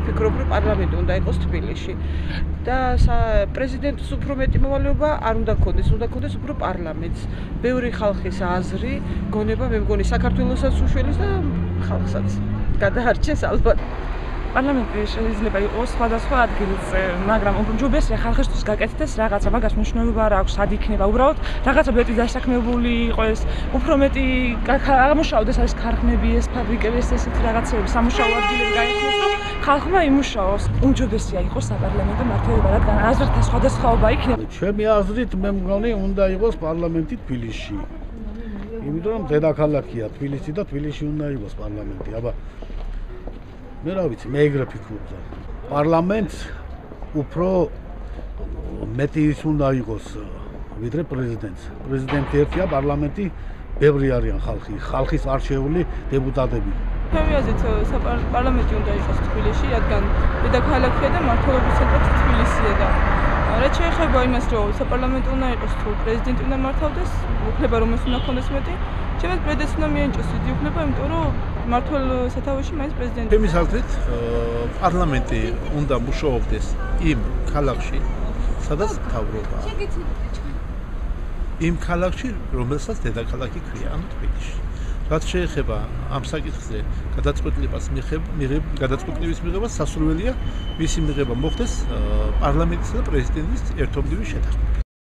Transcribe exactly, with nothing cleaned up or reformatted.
ვფიქრობ, რომ პარლამენტი უნდა იყოს თბილისში. და პრეზიდენტის უფრო მეტი მოვალეობა არ უნდა ქონდეს, უნდა ქონდეს უფრო პარლამენტს. ბევრი ხალხის აზრი, გონება, მე მგონი საქართველოსაც უშველის და ხალხსაც გადაარჩეს ალბათ. პარლამენტი შეიძლება იყოს სხვადასხვა ადგილიც, მაგრამ უმჯობესია ხალხისთვის გაკეთდეს რაღაცა, მაგას მნიშვნელობა არ აქვს, სად იქნება, უბრალოდ რაღაცა მეტი დასაქმებული იყოს, უფრო მეტი აღმოჩნდეს ეს ქარხნები, ეს ფაბრიკები, ეს ესეთი რაღაცები, სამუშაო ადგილები გაიხსნას, რომ ხალხმა იმუშაოს. უმჯობესია იყოს საპარლამენტო მართლობა, რადგან აზრთა სხვადასხვაობა იქნება. ჩემი აზრით, მე მგონი, უნდა იყოს პარლამენტი თბილისში. იმიტომ რომ დედაქალაქია თბილისი და თბილისში უნდა იყოს პარლამენტი. აბა მე რა ვიცი, მე ეგრე ფიქრობ და პარლამენტს უფრო მეტი ის უნდა იყოს ვიდრე პრეზიდენტს. პრეზიდენტი ერთია, პარლამენტი ბევრი არიან ხალხი, ხალხის არჩეული დეპუტატები. ჩემი აზრით, პარლამენტი უნდა იყოს თბილისში, რადგან დედაქალაქია და მმართველობის ცენტრიც თბილისია და რაც შეეხება იმას, რომ საპარლამენტო უნდა იყოს თუ პრეზიდენტი უნდა მართავდეს, უფლება რომელს უნდა ქონდეს მეტი, ჩემს პრეზიდენტს უნდა მიენიჭოს დიდი უფლება, იმიტომ რომ მმართველ სათავეში მაინც პრეზიდენტი. ჩემის აზრით, პარლამენტი უნდა მუშაობდეს იმ ქალაქში, სადაც მთავრობაა. იმ ქალაქში, რომელსაც დედაქალაქი ქვია, ანუ თბილისში. რაც შეეხება ამ საკითხზე გადაწყვეტილებას მიღება, გადაწყვეტილების მიღება სასურველია მისი მიღება მოხდეს პარლამენტისა და პრეზიდენტის ერთობლივი შეთანხმებით.